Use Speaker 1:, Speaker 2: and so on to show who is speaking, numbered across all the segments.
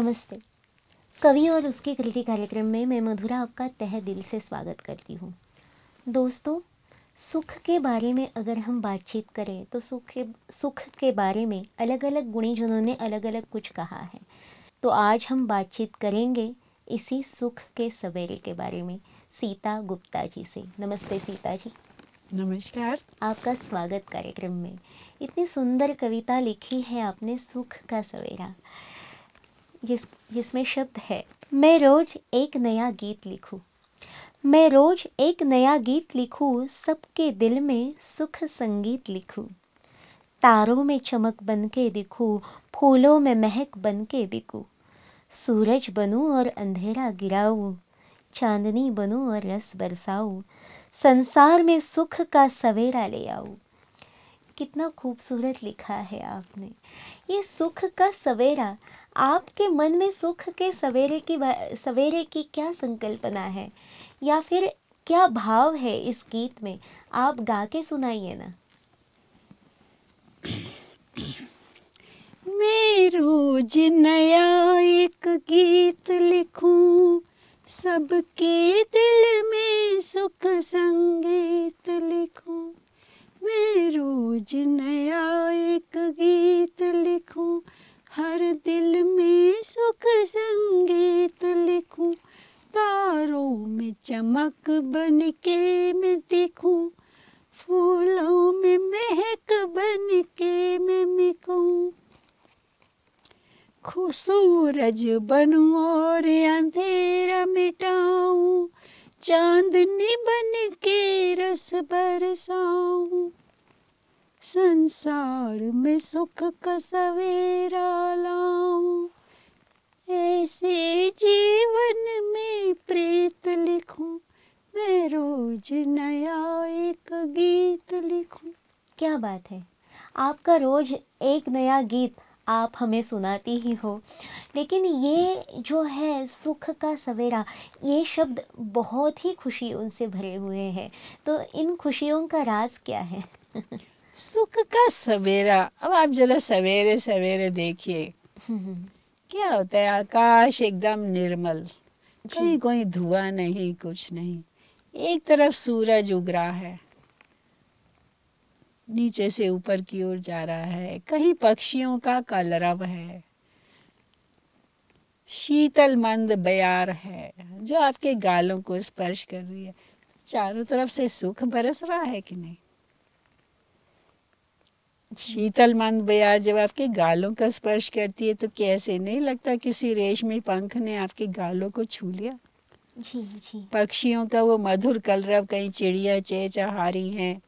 Speaker 1: नमस्ते। कवि और उसकी कृति कार्यक्रम में मैं मधुरा आपका तहे दिल से स्वागत करती हूँ। दोस्तों, सुख के बारे में अगर हम बातचीत करें तो सुख के बारे में अलग अलग गुणीजनों ने अलग अलग कुछ कहा है। तो आज हम बातचीत करेंगे इसी सुख के सवेरे के बारे में सीता गुप्ता जी से। नमस्ते सीता जी।
Speaker 2: नमस्कार।
Speaker 1: आपका स्वागत कार्यक्रम में। इतनी सुंदर कविता लिखी है आपने, सुख का सवेरा, जिसमें शब्द है, मैं रोज एक नया गीत लिखूं, मैं रोज एक नया गीत लिखूं, सबके दिल में सुख संगीत लिखूं, तारों में चमक बनके दिखूं, फूलों में महक बनके बिकूं, सूरज बनूं और अंधेरा गिराऊं, चांदनी बनूं और रस बरसाऊं, संसार में सुख का सवेरा ले आऊं। कितना खूबसूरत लिखा है आपने। ये सुख का सवेरा, आपके मन में सुख के सवेरे की क्या संकल्पना है या फिर क्या भाव है इस गीत में? आप गा के सुनाइए ना।
Speaker 2: मैं रोज नया एक गीत लिखूं, सबके दिल में सुख संगीत लिखूं। मैं रोज नया एक गीत लिखूं, हर दिल में सुख संगीत लिखूं, तारों में चमक बन के मैं दिखूं, फूलों में महक बन के मैं मिकूं, सूरज बनूं और अंधेरा मिटाऊं, चांदनी बन के रस बरसाऊं, संसार में सुख का सवेरा लाऊं, ऐसे जीवन में प्रीत लिखूं, मैं रोज नया एक गीत लिखूं।
Speaker 1: क्या बात है, आपका रोज एक नया गीत आप हमें सुनाती ही हो, लेकिन ये जो है सुख का सवेरा, ये शब्द बहुत ही खुशियों से भरे हुए हैं। तो इन खुशियों का राज क्या है?
Speaker 2: सुख का सवेरा, अब आप जरा सवेरे सवेरे देखिए क्या होता है। आकाश एकदम निर्मल, कहीं कोई धुआं नहीं, कुछ नहीं, एक तरफ सूरज उग रहा है, नीचे से ऊपर की ओर जा रहा है, कहीं पक्षियों का कलरव है, शीतल मंद बयार है जो आपके गालों को स्पर्श कर रही है। चारों तरफ से सुख बरस रहा है कि नहीं? शीतल मंद बयार जब आपके गालों का स्पर्श करती है तो कैसे नहीं लगता किसी रेशमी पंख ने आपके गालों को छू लिया।
Speaker 1: जी जी।
Speaker 2: पक्षियों का वो मधुर कलरव, कहीं चिड़िया चहचहारी हैं,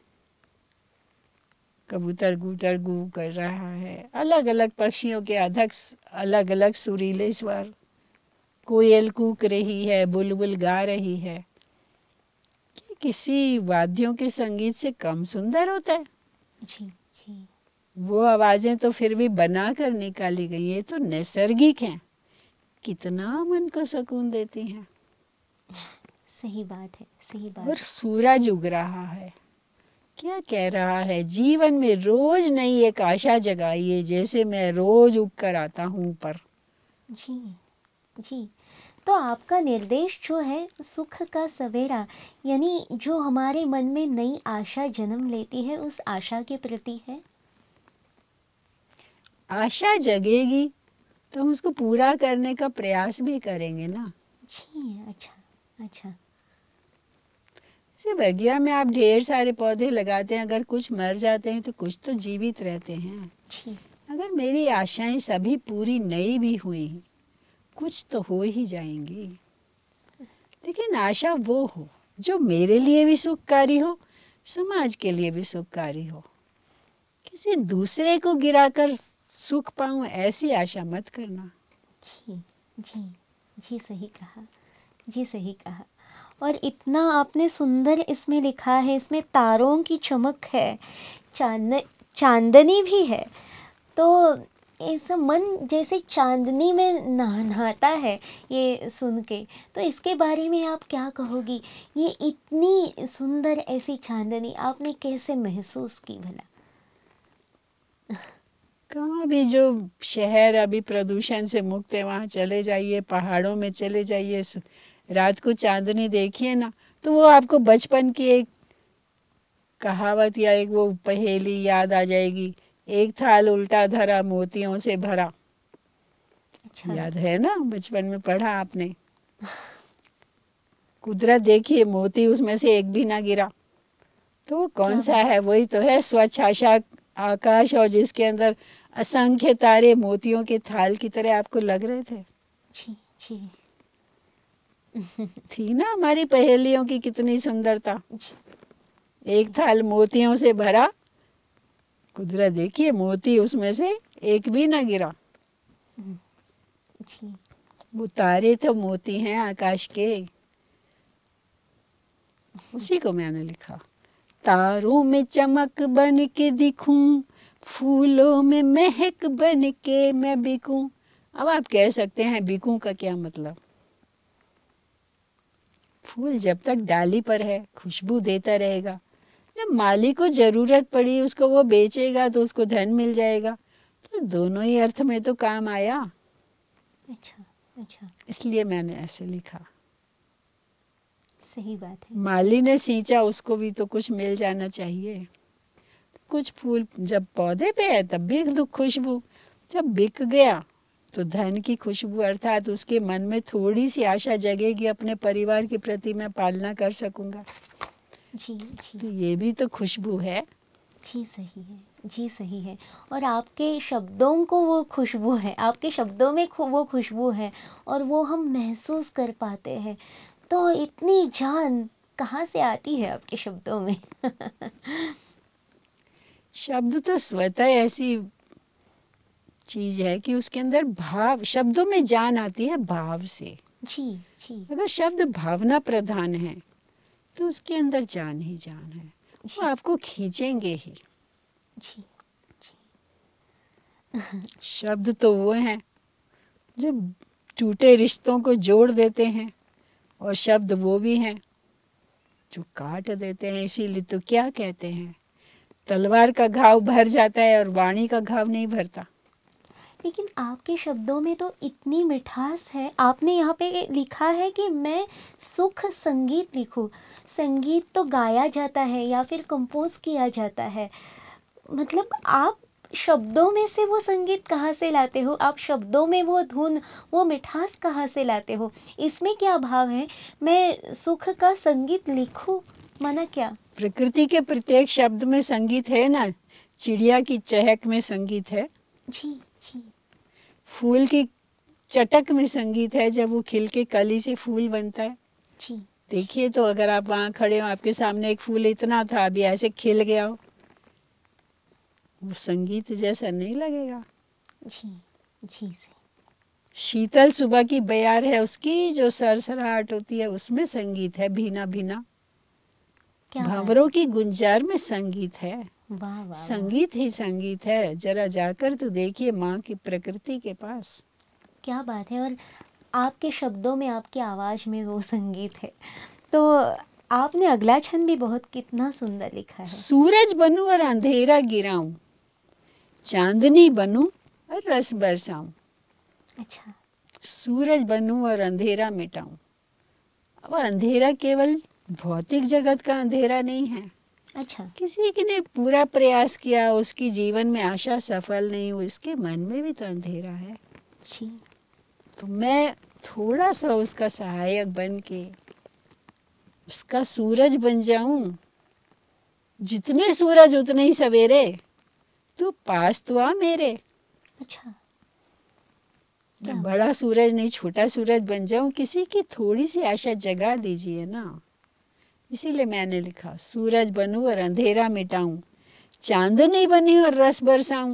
Speaker 2: कबूतर गूटर गू कर रहा है, अलग अलग पक्षियों के अधक अलग अलग सुरीले स्वर, कोयल कूक रही है, बुलबुल गा रही है। क्या किसी वाद्यों के संगीत से कम सुंदर होता है?
Speaker 1: जी जी।
Speaker 2: वो आवाजें तो फिर भी बना कर निकाली गई, ये तो नैसर्गिक हैं, कितना मन को सुकून देती हैं।
Speaker 1: सही बात है, सही बात।
Speaker 2: और सूरज उग रहा है, क्या कह रहा है, जीवन में रोज नई एक आशा जगाइए, जैसे मैं रोज उग कर आता हूँ ऊपर।
Speaker 1: जी जी। तो आपका निर्देश जो है सुख का सवेरा, यानी जो हमारे मन में नई आशा जन्म लेती है, उस आशा के प्रति है।
Speaker 2: आशा जगेगी तो हम उसको पूरा करने का प्रयास भी करेंगे ना।
Speaker 1: जी। अच्छा अच्छा।
Speaker 2: जैसे बगिया में आप ढेर सारे पौधे लगाते हैं, अगर कुछ मर जाते हैं तो कुछ तो जीवित रहते हैं।
Speaker 1: जी।
Speaker 2: अगर मेरी आशाएं सभी पूरी नहीं भी हुई, कुछ तो हो ही जाएंगी, लेकिन आशा वो हो जो मेरे लिए भी सुखकारी हो, समाज के लिए भी सुखकारी हो। किसी दूसरे को गिराकर सुख पाऊं, ऐसी आशा मत करना।
Speaker 1: जी जी। जी सही कहा, जी सही कहा। और इतना आपने सुंदर इसमें लिखा है, इसमें तारों की चमक है, चांदनी भी है, तो ऐसा मन जैसे चांदनी में नहाता है ये सुन के। तो इसके बारे में आप क्या कहोगी? ये इतनी सुंदर ऐसी चांदनी आपने कैसे महसूस की भला?
Speaker 2: कहाँ भी जो शहर अभी प्रदूषण से मुक्त है वहाँ चले जाइए, पहाड़ों में चले जाइए, रात को चांदनी देखिए ना, तो वो आपको बचपन की एक कहावत या एक वो पहेली याद आ जाएगी। एक थाल उल्टा धरा मोतियों से भरा।
Speaker 1: अच्छा।
Speaker 2: याद है ना, बचपन में पढ़ा आपने। कुदरत देखिए, मोती उसमें से एक भी ना गिरा। तो वो कौन
Speaker 1: क्या
Speaker 2: सा
Speaker 1: बात।
Speaker 2: है? वही तो है स्वच्छ आकाश, और जिसके अंदर असंख्य तारे मोतियों के थाल की तरह आपको लग रहे थे।
Speaker 1: जी जी
Speaker 2: थी ना हमारी पहेलियों की कितनी सुंदरता।
Speaker 1: जी
Speaker 2: एक थाल मोतियों से भरा, कुदरत देखिए मोती उसमें से एक भी ना गिरा।
Speaker 1: जी।
Speaker 2: वो तारे तो मोती हैं आकाश के। उसी को मैंने लिखा। तारों में चमक बन के दिखूं, फूलों में महक बन के मैं बिकूं। अब आप कह सकते हैं बिकूं का क्या मतलब? फूल जब तक डाली पर है खुशबू देता रहेगा। जब माली को जरूरत पड़ी उसको वो बेचेगा तो उसको धन मिल जाएगा। तो दोनों ही अर्थ में तो काम आया।
Speaker 1: अच्छा अच्छा।
Speaker 2: इसलिए मैंने ऐसे लिखा।
Speaker 1: सही बात है।
Speaker 2: माली ने सींचा, उसको भी तो कुछ मिल जाना चाहिए। कुछ फूल जब पौधे पे है तब भी खुशबू, जब बिक गया तो धन की खुशबू, अर्थात उसके मन में थोड़ी सी आशा जगेगी अपने परिवार के प्रति मैं पालना कर सकूंगा।
Speaker 1: जी जी
Speaker 2: तो ये भी तो खुशबू है।
Speaker 1: जी सही है। जी सही है। और आपके शब्दों को वो खुशबू है, आपके शब्दों में वो खुशबू है और वो हम महसूस कर पाते हैं। तो इतनी जान कहाँ से आती है आपके शब्दों में?
Speaker 2: शब्द तो स्वतः ऐसी चीज है कि उसके अंदर भाव, शब्दों में जान आती है भाव से।
Speaker 1: जी जी
Speaker 2: अगर शब्द भावना प्रधान है तो उसके अंदर जान ही जान है, वो
Speaker 1: जी
Speaker 2: आपको खींचेंगे ही।
Speaker 1: जी
Speaker 2: शब्द तो वो हैं जो टूटे रिश्तों को जोड़ देते हैं, और शब्द वो भी हैं जो काट देते हैं। इसीलिए तो क्या कहते हैं, तलवार का घाव भर जाता है और वाणी का घाव नहीं भरता।
Speaker 1: लेकिन आपके शब्दों में तो इतनी मिठास है। आपने यहाँ पे लिखा है कि मैं सुख संगीत लिखूं। संगीत तो गाया जाता है या फिर कंपोज किया जाता है। मतलब आप शब्दों में से वो संगीत कहाँ से लाते हो? आप शब्दों में वो धुन, वो मिठास कहाँ से लाते हो? इसमें क्या भाव है? मैं सुख का संगीत लिखूं, माना क्या?
Speaker 2: प्रकृति के प्रत्येक शब्द में संगीत है ना। चिड़िया की चहक में संगीत है,
Speaker 1: जी जी
Speaker 2: फूल की चटक में संगीत है जब वो खिल के कली से फूल बनता है।
Speaker 1: जी
Speaker 2: देखिए तो अगर आप वहाँ खड़े हो, आपके सामने एक फूल इतना था, अभी ऐसे खिल गया हो, वो संगीत जैसा नहीं लगेगा।
Speaker 1: जी जी सही।
Speaker 2: शीतल सुबह की बयार है, उसकी जो सरसराहट होती है उसमें संगीत है, भीना भीना।
Speaker 1: क्या बात
Speaker 2: भंवरों
Speaker 1: है।
Speaker 2: की गुंजार में संगीत है।
Speaker 1: वाह वाह वाह।
Speaker 2: संगीत ही संगीत है। जरा जाकर तो देखिए माँ की प्रकृति के पास।
Speaker 1: क्या बात है। और आपके शब्दों में, आपकी आवाज़ में वो संगीत है। तो आपने अगला छंद भी बहुत कितना सुंदर लिखा है।
Speaker 2: सूरज बनूं और अंधेरा गिराऊं, चांदनी बनूं और रस बरसाऊं।
Speaker 1: अच्छा।
Speaker 2: सूरज बनूं और अंधेरा मिटाऊं। अब अंधेरा केवल भौतिक जगत का अंधेरा नहीं है।
Speaker 1: अच्छा।
Speaker 2: किसी की ने पूरा प्रयास किया, उसकी जीवन में आशा सफल नहीं हुई, उसके मन में भी तो अंधेरा है।
Speaker 1: जी
Speaker 2: तो मैं थोड़ा सा उसका सहायक बन के उसका सूरज बन जाऊं। जितने सूरज उतने ही सवेरे, तू पास तो आ मेरे।
Speaker 1: अच्छा।
Speaker 2: मैं
Speaker 1: क्या?
Speaker 2: बड़ा सूरज नहीं, छोटा सूरज बन जाऊं, किसी की थोड़ी सी आशा जगा दीजिए ना। इसीलिए मैंने लिखा सूरज बनूं और अंधेरा मिटाऊं, चांदनी बनी और रस बरसाऊं।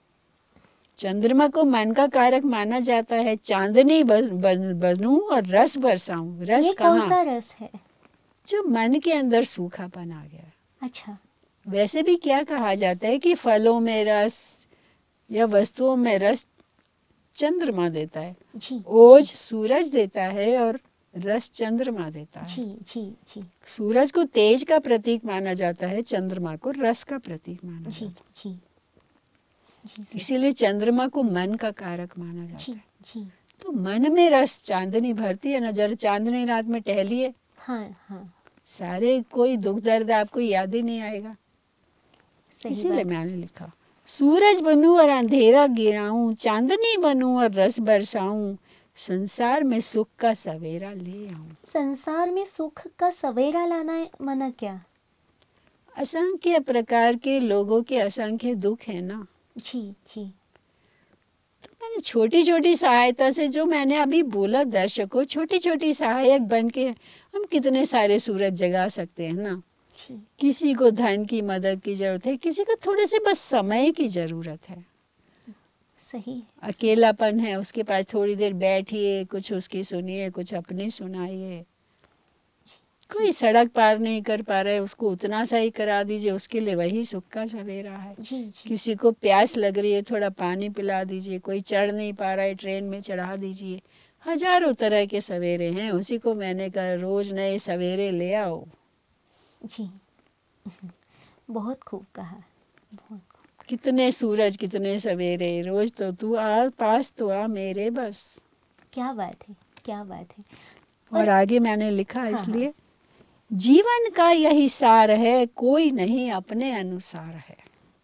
Speaker 2: चंद्रमा को मन का कारक माना जाता है। चांदनी बनूं और रस बरसाऊं। रस
Speaker 1: ये कौन
Speaker 2: कहाँ?
Speaker 1: सा रस है?
Speaker 2: जो मन के अंदर सूखापन आ गया।
Speaker 1: अच्छा।
Speaker 2: वैसे भी क्या कहा जाता है कि फलों में रस या वस्तुओं में रस चंद्रमा देता है,
Speaker 1: जी
Speaker 2: ओज सूरज देता है और रस चंद्रमा देता है।
Speaker 1: जी जी जी
Speaker 2: सूरज को तेज का प्रतीक माना जाता है, चंद्रमा को रस का प्रतीक माना
Speaker 1: जी
Speaker 2: जाता है।
Speaker 1: जी जी सर।
Speaker 2: इसीलिए चंद्रमा को मन का कारक माना जाता
Speaker 1: जी
Speaker 2: है।
Speaker 1: जी।
Speaker 2: तो मन में रस चांदनी भरती है ना, जरा चांदनी रात में टहलिए,
Speaker 1: हाँ हाँ,
Speaker 2: सारे कोई दुख दर्द आपको याद ही नहीं आएगा।
Speaker 1: सही
Speaker 2: इसीलिए
Speaker 1: बात।
Speaker 2: मैंने लिखा, सूरज बनूं और अंधेरा गिराऊं, चांदनी बनूं और रस बरसाऊं, संसार में सुख का सवेरा ले आऊं।
Speaker 1: संसार में सुख का सवेरा लाना है, मना क्या?
Speaker 2: असंख्य प्रकार के लोगों के असंख्य दुख है ना,
Speaker 1: जी जी।
Speaker 2: तो मैंने छोटी छोटी सहायता से, जो मैंने अभी बोला दर्शकों, छोटी छोटी सहायक बन के हम कितने सारे सूरज जगा सकते हैं ना।
Speaker 1: जी
Speaker 2: किसी को धन की मदद की जरूरत है, किसी को थोड़े से बस समय की जरूरत है।
Speaker 1: सही है।
Speaker 2: अकेलापन है, उसके पास थोड़ी देर बैठिए, कुछ उसकी सुनिए, कुछ अपनी सुनाइए। कोई सड़क पार नहीं कर पा रहा है, उसको उतना सा ही करा दीजिए, उसके लिए वही सुख का सवेरा है।
Speaker 1: जी जी।
Speaker 2: किसी को प्यास लग रही है, थोड़ा पानी पिला दीजिए। कोई चढ़ नहीं पा रहा है, ट्रेन में चढ़ा दीजिए। हजारों तरह के सवेरे हैं, उसी को मैंने कहा रोज नए सवेरे ले आओ।
Speaker 1: जी बहुत खूब कहा, बहुत खूब।
Speaker 2: कितने सूरज कितने सवेरे, रोज तो तू आ, पास तो आ मेरे बस।
Speaker 1: क्या बात है, क्या बात है।
Speaker 2: और आगे मैंने लिखा
Speaker 1: हाँ,
Speaker 2: इसलिए, जीवन का यही सार है, कोई नहीं अपने अनुसार है।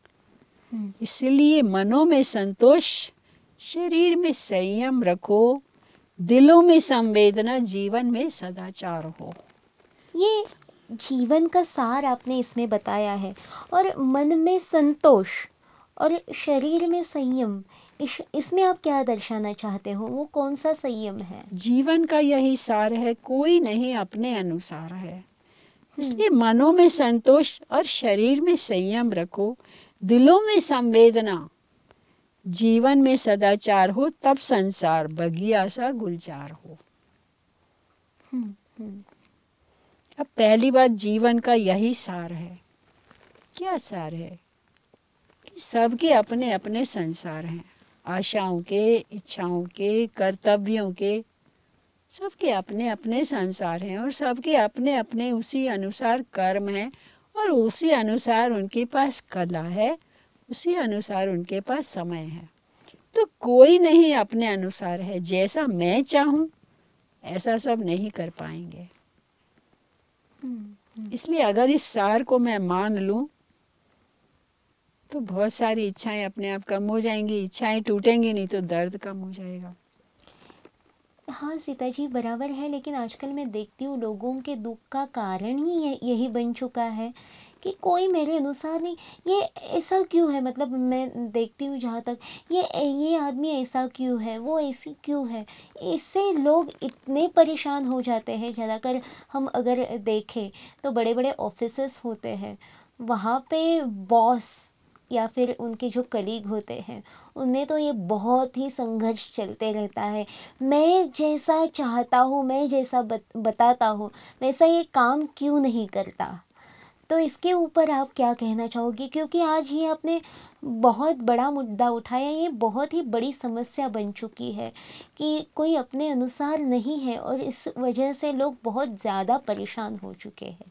Speaker 2: इसलिए मनों में संतोष, शरीर में संयम रखो, दिलों में संवेदना, जीवन में सदाचार हो।
Speaker 1: ये जीवन का सार आपने इसमें बताया है। और मन में संतोष और शरीर में संयम, इसमें आप क्या दर्शाना चाहते हो? वो कौन सा संयम है?
Speaker 2: जीवन का यही सार है, कोई नहीं अपने अनुसार है। इसलिए मनों में संतोष और शरीर में संयम रखो, दिलों में संवेदना, जीवन में सदाचार हो, तब संसार बगिया सा गुलजार हो। अब पहली बात, जीवन का यही सार है। क्या सार है? कि सबके अपने अपने संसार हैं, आशाओं के, इच्छाओं के, कर्तव्यों के, सबके अपने अपने संसार हैं, और सबके अपने अपने उसी अनुसार कर्म हैं, और उसी अनुसार उनके पास कला है, उसी अनुसार उनके पास समय है। तो कोई नहीं अपने अनुसार है। जैसा मैं चाहूँ ऐसा सब नहीं कर पाएंगे। इसलिए अगर इस सार को मैं मान लूँ तो बहुत सारी इच्छाएं अपने आप कम हो जाएंगी। इच्छाएं टूटेंगी नहीं तो दर्द कम हो जाएगा।
Speaker 1: हाँ सीता जी, बराबर है। लेकिन आजकल मैं देखती हूँ लोगों के दुख का कारण ही यही बन चुका है कि कोई मेरे अनुसार नहीं। ये ऐसा क्यों है? मतलब मैं देखती हूँ जहाँ तक, ये आदमी ऐसा क्यों है, वो ऐसी क्यों है। इससे लोग इतने परेशान हो जाते हैं। ज़्यादातर हम अगर देखें तो बड़े बड़े ऑफिसेस होते हैं, वहाँ पे बॉस या फिर उनके जो कलीग होते हैं, उनमें तो ये बहुत ही संघर्ष चलते रहता है। मैं जैसा चाहता हूँ, मैं जैसा बताता हूँ, वैसा ये काम क्यों नहीं करता। तो इसके ऊपर आप क्या कहना चाहोगी? क्योंकि आज ये आपने बहुत बड़ा मुद्दा उठाया। ये बहुत ही बड़ी समस्या बन चुकी है कि कोई अपने अनुसार नहीं है, और इस वजह से लोग बहुत ज़्यादा परेशान हो चुके हैं।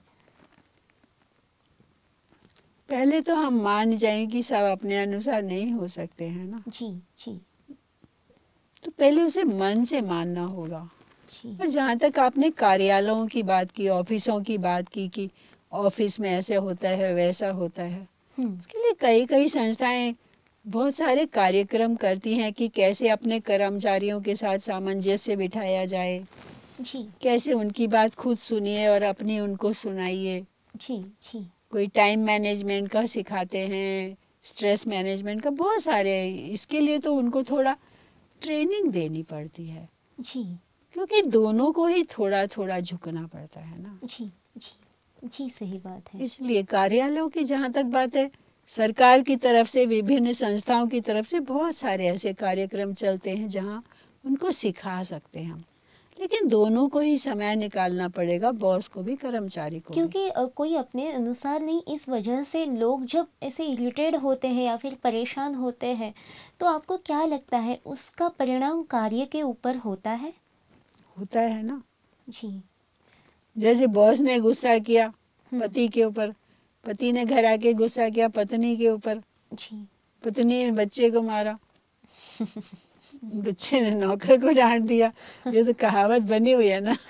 Speaker 2: पहले तो हम मान जाएं कि सब अपने अनुसार नहीं हो सकते हैं ना।
Speaker 1: जी जी
Speaker 2: तो पहले उसे मन से मानना होगा।
Speaker 1: जी।
Speaker 2: और जहाँ तक आपने कार्यालयों की बात की, ऑफिसों की बात की कि ऑफिस में ऐसे होता है वैसा होता है, उसके लिए कई कई संस्थाएं बहुत सारे कार्यक्रम करती हैं कि कैसे अपने कर्मचारियों के साथ सामंजस्य बिठाया जाए,
Speaker 1: जी
Speaker 2: कैसे उनकी बात खुद सुनिए और अपनी उनको सुनाइए।
Speaker 1: जी जी
Speaker 2: कोई टाइम मैनेजमेंट का सिखाते हैं, स्ट्रेस मैनेजमेंट का, बहुत सारे। इसके लिए तो उनको थोड़ा ट्रेनिंग देनी पड़ती है,
Speaker 1: जी
Speaker 2: क्योंकि दोनों को ही थोड़ा थोड़ा झुकना पड़ता है ना।
Speaker 1: जी जी जी, सही बात है।
Speaker 2: इसलिए कार्यालयों की जहाँ तक बात है, सरकार की तरफ से, विभिन्न संस्थाओं की तरफ से बहुत सारे ऐसे कार्यक्रम चलते हैं जहाँ उनको सिखा सकते हैं हम। लेकिन दोनों को ही समय निकालना पड़ेगा, बॉस को भी, कर्मचारी को भी।
Speaker 1: क्योंकि कोई अपने अनुसार नहीं, इस वजह से लोग जब ऐसे इरिटेट होते हैं या फिर परेशान होते हैं, तो आपको क्या लगता है उसका परिणाम कार्य के ऊपर होता है?
Speaker 2: होता है ना।
Speaker 1: जी
Speaker 2: जैसे बॉस ने गुस्सा किया पति के ऊपर, पति ने घर आके गुस्सा किया पत्नी के ऊपर,
Speaker 1: जी
Speaker 2: पत्नी ने बच्चे को मारा, बच्चे ने नौकर को डांट दिया। ये तो कहावत बनी हुई है ना।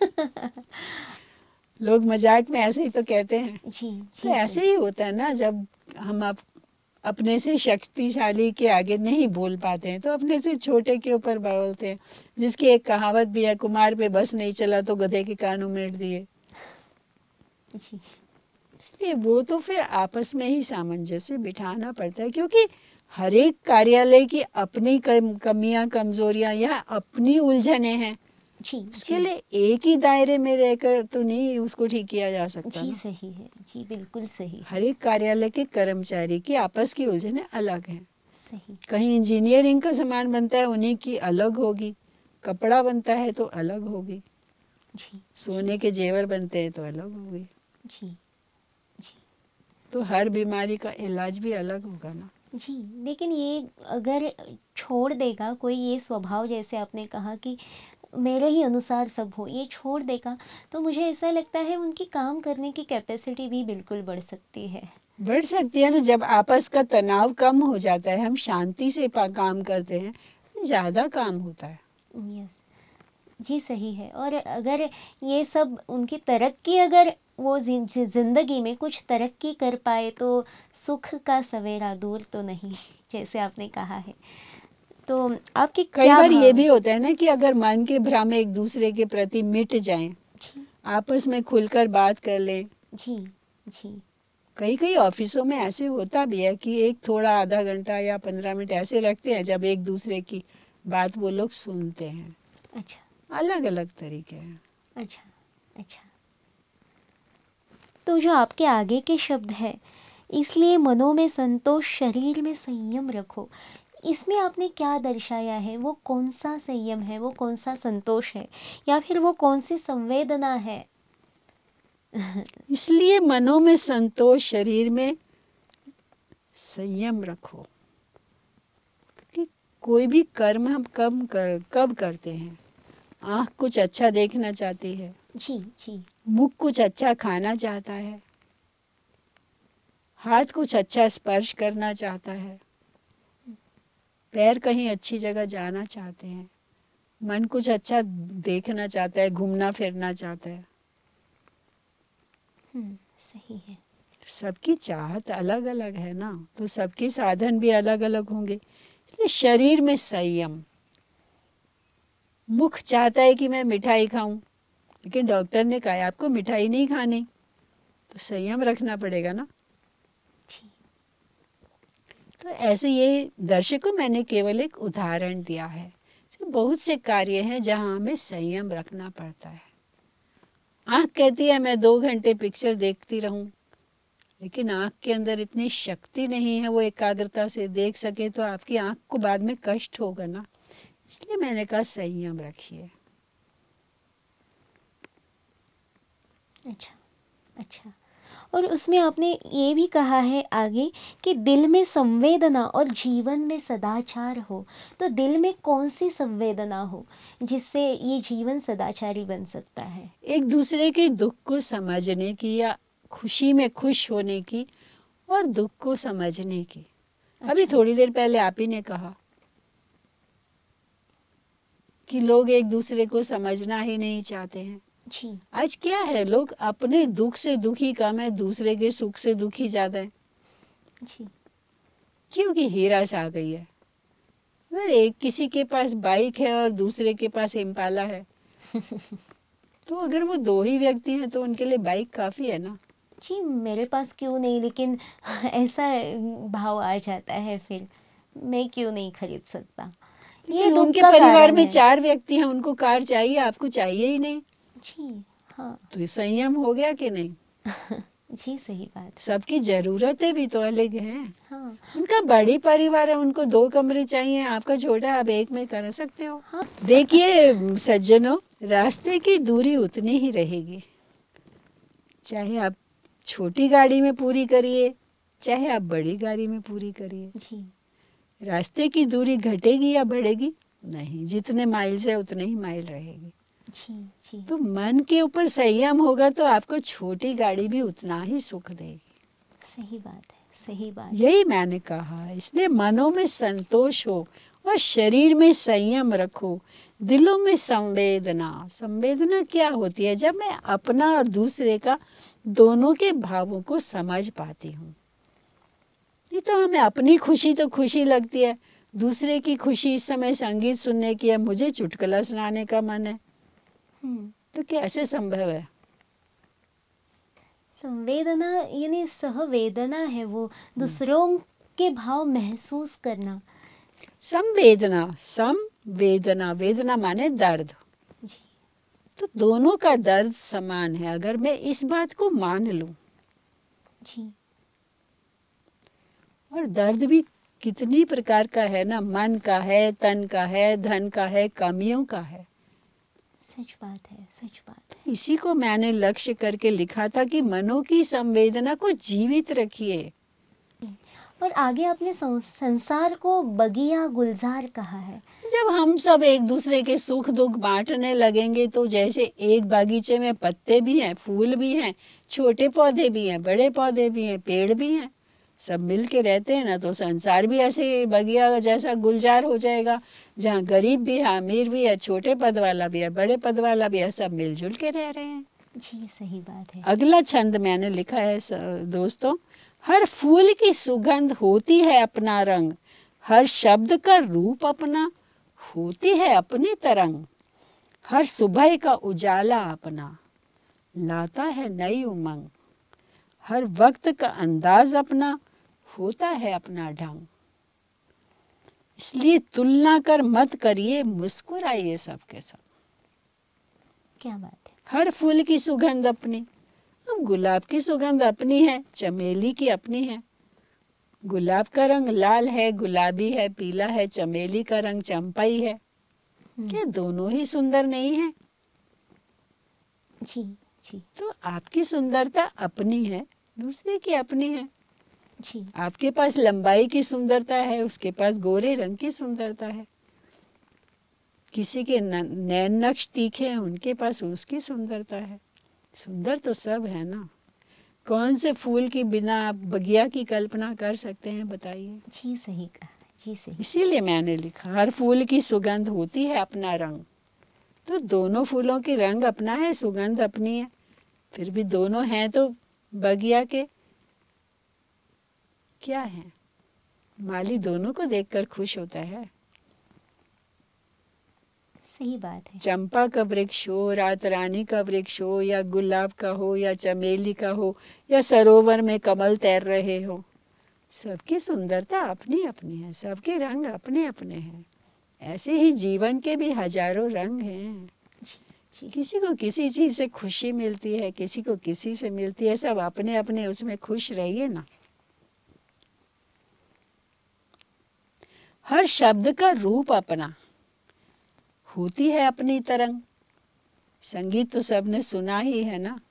Speaker 2: लोग मजाक में ऐसे ही तो कहते हैं।
Speaker 1: जी
Speaker 2: तो ऐसे ही होता है ना, जब हम अपने से शक्तिशाली के आगे नहीं बोल पाते हैं तो अपने से छोटे के ऊपर बोलते हैं। जिसकी एक कहावत भी है, कुमार पे बस नहीं चला तो गधे के कान उमेड़ दिए।
Speaker 1: जी
Speaker 2: इसलिए वो तो फिर आपस में ही सामंजस्य बिठाना पड़ता है, क्योंकि हर एक कार्यालय की अपनी कमियां कमजोरियां या अपनी उलझनें हैं।
Speaker 1: जी
Speaker 2: उसके लिए एक ही दायरे में रहकर तो नहीं उसको ठीक किया जा सकता
Speaker 1: जी
Speaker 2: ना।
Speaker 1: सही है, जी बिल्कुल सही
Speaker 2: हर एक कार्यालय के कर्मचारी की आपस की उलझनें अलग हैं।
Speaker 1: सही।
Speaker 2: कहीं इंजीनियरिंग का सामान बनता है, उन्हीं की अलग होगी। कपड़ा बनता है तो अलग होगी।
Speaker 1: जी
Speaker 2: सोने के जेवर बनते हैं तो अलग होगी।
Speaker 1: जी जी
Speaker 2: तो हर बीमारी का इलाज भी अलग होगा ना।
Speaker 1: जी। लेकिन ये अगर छोड़ देगा कोई ये स्वभाव, जैसे आपने कहा कि मेरे ही अनुसार सब हो, ये छोड़ देगा तो मुझे ऐसा लगता है उनकी काम करने की कैपेसिटी भी बिल्कुल बढ़ सकती है।
Speaker 2: बढ़ सकती है ना। जब आपस का तनाव कम हो जाता है, हम शांति से काम करते हैं, ज़्यादा काम होता है।
Speaker 1: यस जी सही है। और अगर ये सब उनकी तरक्की, अगर वो जिंदगी में कुछ तरक्की कर पाए तो सुख का सवेरा दूर तो नहीं, जैसे आपने कहा है। तो आपकी
Speaker 2: कई
Speaker 1: क्या
Speaker 2: बार ये
Speaker 1: भाव?
Speaker 2: भी होता है ना कि अगर मन के भ्रम एक दूसरे के प्रति मिट जाएं,
Speaker 1: जी
Speaker 2: आपस में खुलकर बात कर लें।
Speaker 1: जी जी
Speaker 2: कई कई ऑफिसों में ऐसे होता भी है कि एक थोड़ा आधा घंटा या 15 मिनट ऐसे रखते हैं जब एक दूसरे की बात वो लोग सुनते हैं।
Speaker 1: अच्छा
Speaker 2: अलग अलग तरीके हैं।
Speaker 1: अच्छा अच्छा। तो जो आपके आगे के शब्द है, इसलिए मनों में संतोष, शरीर में संयम रखो, इसमें आपने क्या दर्शाया है? वो कौन सा संयम है, वो कौन सा संतोष है, या फिर वो कौन सी संवेदना है?
Speaker 2: इसलिए मनों में संतोष, शरीर में संयम रखो। कि कोई भी कर्म हम कब करते हैं? आँख कुछ अच्छा देखना चाहती है,
Speaker 1: जी जी
Speaker 2: मुख कुछ अच्छा खाना चाहता है, हाथ कुछ अच्छा स्पर्श करना चाहता है, पैर कहीं अच्छी जगह जाना चाहते हैं, मन कुछ अच्छा देखना चाहता है, घूमना फिरना चाहता है।
Speaker 1: सही है।
Speaker 2: सबकी चाहत अलग अलग है ना, तो सबके साधन भी अलग अलग होंगे। इसलिए शरीर में संयम। मुख चाहता है कि मैं मिठाई खाऊं, लेकिन डॉक्टर ने कहा है आपको मिठाई नहीं खानी, तो संयम रखना पड़ेगा ना।
Speaker 1: जी
Speaker 2: तो ऐसे ये दर्शकों मैंने केवल एक उदाहरण दिया है। तो बहुत से कार्य हैं जहाँ हमें संयम रखना पड़ता है। आँख कहती है मैं 2 घंटे पिक्चर देखती रहूं, लेकिन आँख के अंदर इतनी शक्ति नहीं है वो एकाग्रता से देख सके, तो आपकी आँख को बाद में कष्ट होगा ना। इसलिए मैंने कहा संयम रखिए।
Speaker 1: अच्छा अच्छा। और उसमें आपने ये भी कहा है आगे कि दिल में संवेदना और जीवन में सदाचार हो। तो दिल में कौन सी संवेदना हो जिससे ये जीवन सदाचारी बन सकता है?
Speaker 2: एक दूसरे के दुख को समझने की, या खुशी में खुश होने की, और दुख को समझने की। अभी थोड़ी देर पहले आप ही ने कहा कि लोग एक दूसरे को समझना ही नहीं चाहते हैं।
Speaker 1: जी
Speaker 2: आज क्या है, लोग अपने दुख से दुखी कम है, दूसरे के सुख से दुखी ज्यादा है।
Speaker 1: जी
Speaker 2: क्योंकि हीरास आ गई है। अगर एक किसी के पास बाइक है और दूसरे के पास इम्पाला है तो अगर वो 2 ही व्यक्ति हैं तो उनके लिए बाइक काफी है ना।
Speaker 1: जी मेरे पास क्यों नहीं, लेकिन ऐसा भाव आ जाता है फिर, मैं क्यों नहीं खरीद सकता। ये
Speaker 2: लेकिन
Speaker 1: दुख
Speaker 2: उनके
Speaker 1: का
Speaker 2: परिवार
Speaker 1: कारण
Speaker 2: में
Speaker 1: है।
Speaker 2: 4 व्यक्ति हैं, उनको कार चाहिए, आपको चाहिए ही नहीं।
Speaker 1: जी हाँ
Speaker 2: तो ये संयम हो गया कि नहीं?
Speaker 1: जी सही बात।
Speaker 2: सबकी जरूरतें भी तो अलग हैं।
Speaker 1: हाँ
Speaker 2: उनका बड़ी परिवार है, उनको 2 कमरे चाहिए, आपका छोटा है, आप एक में कर सकते हो।
Speaker 1: हाँ
Speaker 2: देखिए सज्जनों, रास्ते की दूरी उतनी ही रहेगी, चाहे आप छोटी गाड़ी में पूरी करिए, चाहे आप बड़ी गाड़ी में पूरी करिए।
Speaker 1: जी
Speaker 2: रास्ते की दूरी घटेगी या बढ़ेगी? नहीं, जितने माइल्स है उतने ही माइल रहेगी।
Speaker 1: जी जी
Speaker 2: तो मन के ऊपर संयम होगा तो आपको छोटी गाड़ी भी उतना ही सुख देगी।
Speaker 1: सही बात है, सही बात।
Speaker 2: यही मैंने कहा, है। इसलिए मनों में संतोष हो और शरीर में संयम रखो, दिलों में संवेदना। संवेदना क्या होती है? जब मैं अपना और दूसरे का दोनों के भावों को समझ पाती हूँ। नहीं तो हमें अपनी खुशी तो खुशी लगती है, दूसरे की खुशी, इस समय संगीत सुनने की है, मुझे चुटकुला सुनाने का मन है, तो कैसे संभव है?
Speaker 1: संवेदना यानी सहवेदना है, वो दूसरों के भाव महसूस करना।
Speaker 2: संवेदना, संवेदना, वेदना माने दर्द।
Speaker 1: जी
Speaker 2: तो दोनों का दर्द समान है, अगर मैं इस बात को मान लूं।
Speaker 1: जी।
Speaker 2: और दर्द भी कितनी प्रकार का है ना, मन का है, तन का है, धन का है, कमियों का है।
Speaker 1: सच बात है, सच बात है।
Speaker 2: इसी को मैंने लक्ष्य करके लिखा था कि मनों की संवेदना को जीवित रखिए।
Speaker 1: और आगे आपने संसार को बगिया गुलजार कहा है।
Speaker 2: जब हम सब एक दूसरे के सुख दुख बांटने लगेंगे तो जैसे एक बागीचे में पत्ते भी हैं, फूल भी हैं, छोटे पौधे भी हैं, बड़े पौधे भी हैं, पेड़ भी हैं, सब मिल के रहते हैं ना, तो संसार भी ऐसे बगिया जैसा गुलजार हो जाएगा, जहाँ गरीब भी है, अमीर भी है, छोटे पद वाला भी है, बड़े पद वाला भी है, सब मिलजुल के रह रहे हैं।
Speaker 1: जी सही बात है।
Speaker 2: अगला छंद मैंने लिखा है दोस्तों, हर फूल की सुगंध होती है अपना रंग, हर शब्द का रूप अपना होती है अपनी तरंग, हर सुबह का उजाला अपना लाता है नई उमंग, हर वक्त का अंदाज अपना होता है अपना ढंग। इसलिए तुलना कर मत करिए, मुस्कुराइए सबके सब।
Speaker 1: क्या बात है।
Speaker 2: हर फूल की सुगंध अपनी, अब गुलाब की सुगंध अपनी है, चमेली की अपनी है। गुलाब का रंग लाल है, गुलाबी है, पीला है, चमेली का रंग चंपाई है। क्या दोनों ही सुंदर नहीं है?
Speaker 1: जी जी
Speaker 2: तो आपकी सुंदरता अपनी है, दूसरे की अपनी है।
Speaker 1: जी।
Speaker 2: आपके पास लंबाई की सुंदरता है, उसके पास गोरे रंग की सुंदरता है। किसी के नैन नक्श तीखे हैं, उनके पास उसकी सुंदरता है। सुंदर तो सब है ना। कौन से फूल की बिना आप बगिया की कल्पना कर सकते हैं, बताइए।
Speaker 1: जी सही कहा, जी सही।
Speaker 2: इसीलिए मैंने लिखा, हर फूल की सुगंध होती है अपना रंग। तो दोनों फूलों की रंग अपना है, सुगंध अपनी है, फिर भी दोनों हैं तो बगिया के क्या है, माली दोनों को देखकर खुश होता है।
Speaker 1: सही बात है।
Speaker 2: चंपा का वृक्ष हो, रात रानी का वृक्ष हो, या गुलाब का हो, या चमेली का हो, या सरोवर में कमल तैर रहे हो, सबकी सुंदरता अपनी अपनी है, सबके रंग अपने अपने हैं। ऐसे ही जीवन के भी हजारों रंग हैं। किसी को किसी चीज से खुशी मिलती है, किसी को किसी से मिलती है, सब अपने अपने उसमें खुश रहिए ना। हर शब्द का रूप अपना होती है अपनी तरंग। संगीत तो सबने सुना ही है ना।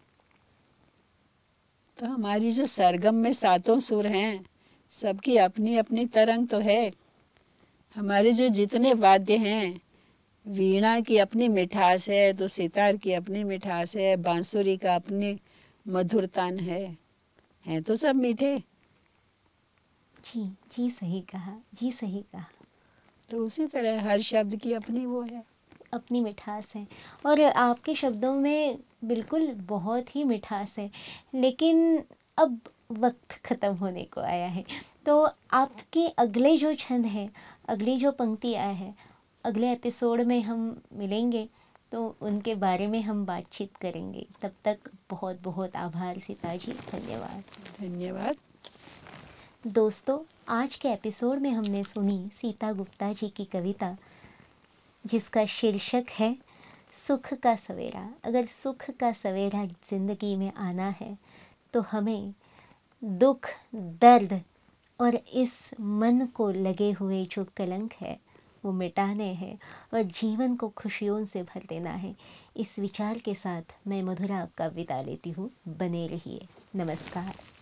Speaker 2: तो हमारी जो सरगम में सातों सुर हैं, सबकी अपनी अपनी तरंग तो है। हमारे जो जितने वाद्य हैं, वीणा की अपनी मिठास है, तो सितार की अपनी मिठास है, बांसुरी का अपनी मधुरतान है तो सब मीठे।
Speaker 1: जी जी सही कहा, जी सही कहा।
Speaker 2: तो उसी तरह हर शब्द की अपनी वो है,
Speaker 1: अपनी मिठास है। और आपके शब्दों में बिल्कुल बहुत ही मिठास है। लेकिन अब वक्त ख़त्म होने को आया है, तो आपके अगले जो छंद है, अगली जो पंक्ति आया है, अगले एपिसोड में हम मिलेंगे तो उनके बारे में हम बातचीत करेंगे। तब तक बहुत बहुत आभार सीता जी, धन्यवाद।
Speaker 2: धन्यवाद।
Speaker 1: दोस्तों, आज के एपिसोड में हमने सुनी सीता गुप्ता जी की कविता, जिसका शीर्षक है सुख का सवेरा। अगर सुख का सवेरा ज़िंदगी में आना है तो हमें दुख, दर्द और इस मन को लगे हुए जो कलंक है वो मिटाने हैं और जीवन को खुशियों से भर देना है। इस विचार के साथ मैं मधुरा आपका विदा लेती हूँ। बने रहिए। नमस्कार।